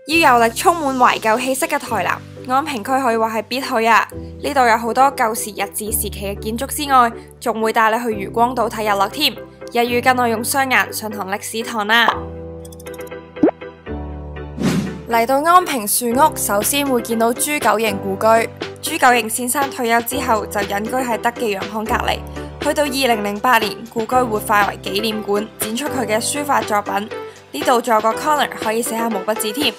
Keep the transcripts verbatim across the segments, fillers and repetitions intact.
要遊歷充滿懷舊氣息嘅台南，安平區可以話係必去啊！呢度有好多舊時日治時期嘅建築之外，仲會帶你去漁光島睇日落添。一於跟我用雙眼上堂歷史堂啦！嚟到安平樹屋，首先會見到朱九營故居。朱九營先生退休之後就隱居喺德記洋行隔離。去到二零零八年，故居活化為紀念館，展出佢嘅書法作品。呢度仲有個 corner 可以寫下毛筆字添。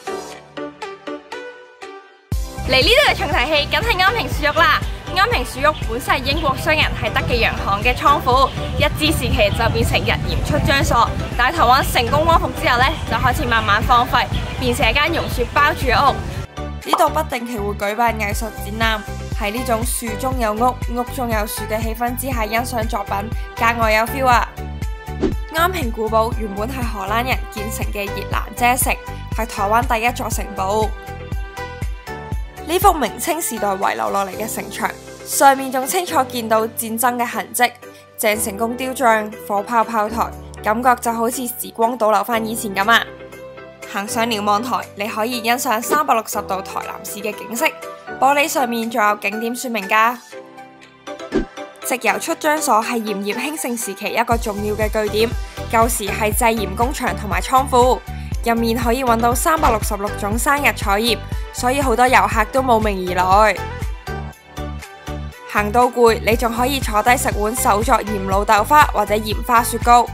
嚟呢度嘅重頭戲，梗係安平樹屋啦！安平樹屋本身係英國商人喺德記洋行嘅倉庫，日治時期就變成日鹽出張所。但係台灣成功光復之後呢，就開始慢慢荒廢，變成一間榕樹包住嘅屋。呢度不定期會舉辦藝術展覽，喺呢種樹中有屋、屋中有樹嘅氣氛之下欣賞作品，格外有 feel 啊！安平古堡原本係荷蘭人建成嘅熱蘭遮城，係台灣第一座城堡。呢幅明清時代遺留落嚟嘅城牆，上面仲清楚見到戰爭嘅痕跡，鄭成功雕像、火炮炮台，感覺就好似時光倒流返以前咁啊！行上瞭望台，你可以欣賞三百六十度台南市嘅景色，玻璃上面仲有景點說明㗎。直郵出張所係鹽業興盛時期一個重要嘅據點，舊時係製鹽工場同埋倉庫，入面可以揾到三百六十六種生日採鹽，所以好多遊客都慕名而來。行到攰，你仲可以坐低食碗手作鹽滷豆花或者鹽花雪糕。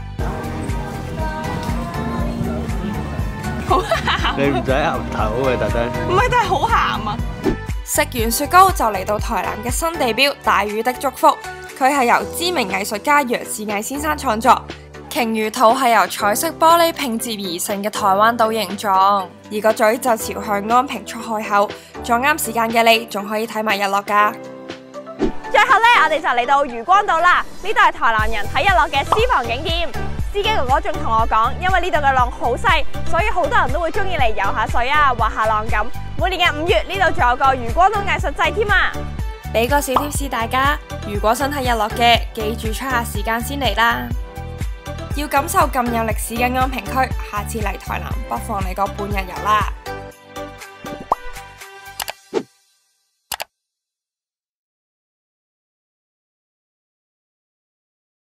好鹹！ 你唔使牛頭嘅特登， 唔係，但係好鹹啊！食完雪糕就嚟到台南嘅新地標大禹的祝福，佢係由知名藝術家楊志毅先生創作。鯨魚肚係由彩色玻璃拼接而成嘅台灣島形狀，而個嘴就朝向安平出海口。撞啱時間嘅你，仲可以睇埋日落㗎。 最後呢，我哋就嚟到漁光島啦。呢度係台南人睇日落嘅私房景點。司機哥哥仲同我講，因為呢度嘅浪好細，所以好多人都會中意嚟游下水啊，滑下浪咁。每年嘅五月，呢度仲有個漁光島藝術祭添啊！ 俾個小貼士大家，如果想睇日落嘅，記住出下時間先嚟啦。要感受咁有歷史嘅安平區，下次嚟台南不妨嚟個半日遊啦！